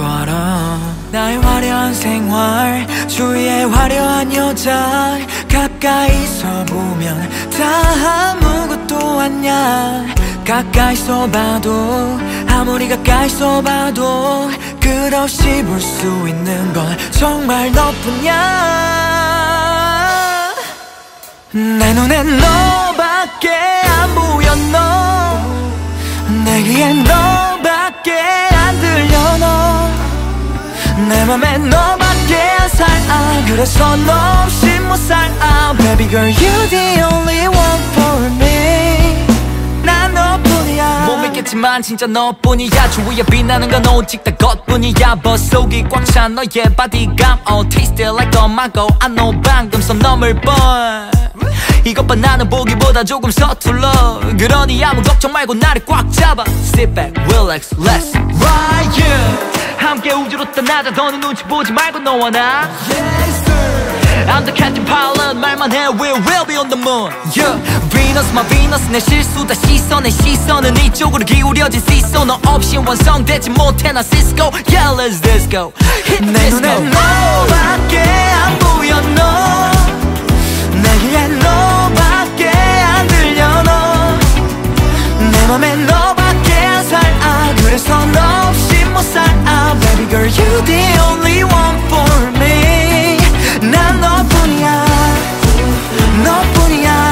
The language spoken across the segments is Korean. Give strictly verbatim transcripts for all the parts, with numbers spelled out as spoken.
걸어. 나의 화려한 생활, 주위에 화려한 여자, 가까이서 보면 다 아무것도 아냐. 가까이서 봐도, 아무리 가까이서 봐도 끝없이 볼 수 있는 건 정말 너뿐이야. 내 눈엔 너밖에 안 보여. 너 내 귀엔 너밖에 안 들려. 너 내 맘에 너밖에 안 살아. 그래서 너 없이 못 살아. Baby girl you're the only one for me. 난 너뿐이야. 못 믿겠지만 진짜 너뿐이야. 주위에 빛나는 건 오직 다 것뿐이야. 벗속이 꽉 찬 너의 바디감 Oh taste it like 엄마고 I know 방금 선 넘을 뻔. 이것 봐 나는 보기보다 조금 서툴러. 그러니 아무 걱정 말고 나를 꽉 잡아. Sit back, relax, let's ride yeah. 함께 우주로 떠나자. 더는 눈치 보지 말고 너와 나 yes, sir. I'm the captain pilot. 말만 해 we will be on the moon yeah. Venus my Venus 내 실수다 시선. 내 시선은 이쪽으로 기울여진 시소. 너 없이 완성되지 못해 나 Cisco Yeah let's disco Hit 내 눈엔 너밖에 안 보여. 너 내 귀엔 너밖에 안 들려. 너 내 맘에 너밖에 안 살아. 그래서 너 없이 못 살아. Baby girl you the only one for me. 난 너뿐이야. 너뿐이야.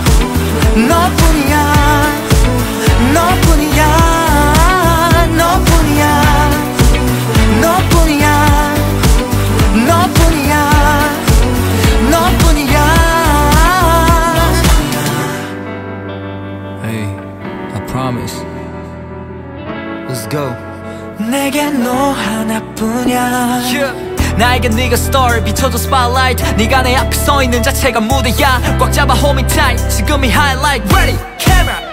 너뿐이야. 너뿐이야. 너뿐이야. 너뿐이야. 너뿐이야. 너뿐이야. Hey, I promise Let's go 내겐 너 하나뿐이야 yeah. 나에겐 네가 star 비춰줘 spotlight. 네가 내 앞에 서 있는 자체가 무대야. 꽉 잡아 hold me tight. 지금이 highlight. Ready, camera